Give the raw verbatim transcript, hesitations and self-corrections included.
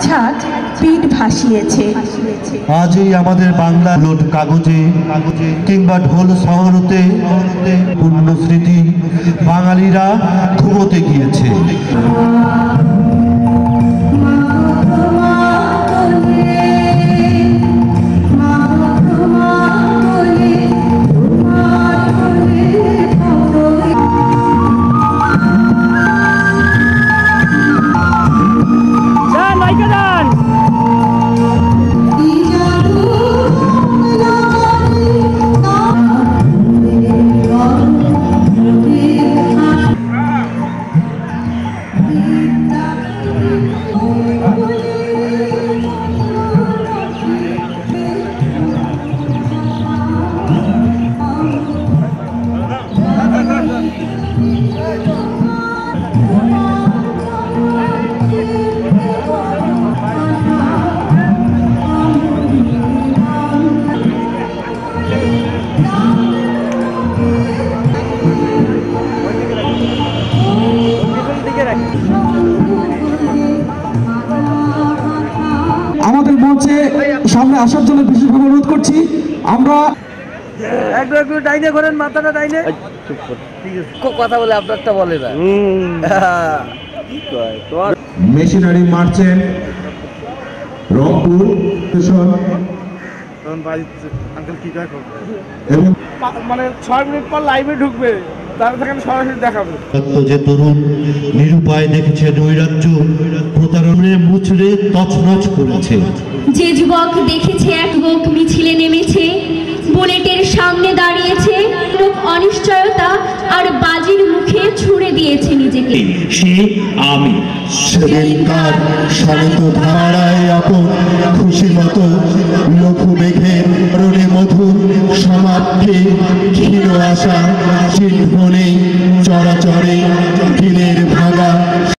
ছাদ পিঠ ভাসিয়েছে। আজই আমাদের বাংলা নোট কাগজে কাগজে কিংবা ঢোল শহরতে পূর্ণ স্মৃতি বাঙালিরা ঘুমোতে গিয়েছে। আমাদের মঞ্চে সামনে আসার জন্য বিশেষভাবে অনুরোধ করছি। আমরা একটু একটু ডাইনে করেন, মাথাটা ডাইনে, কথা বলে আপনারটা বলে না। মেশিনারি মার্চেন্ট রংপুর এবং মানে ছয় মিনিট পর লাইভে ঢুকবে, তারপর সরাসরি দেখাবে। যে তরুণ নিরুপায় দেখেছে নৈরাজ্য প্রতারণে মুচড়ে তছনছ করেছে। যে যুবক দেখেছে এক বুক মিছিলে নেমেছে, বুলেটের সামনে দাঁড়িয়েছে, লোক অনিশ্চয়তা আর বাজির মুখে ছুড়ে দিয়েছে নিজেকে। সে আমি সেদিনকার শান্ত ধারায় আপন খুশি মতো লঘু মেঘের রণে মধুর সমাপ্তি ক্ষীণ আশা চিহ্ন নেই চড়া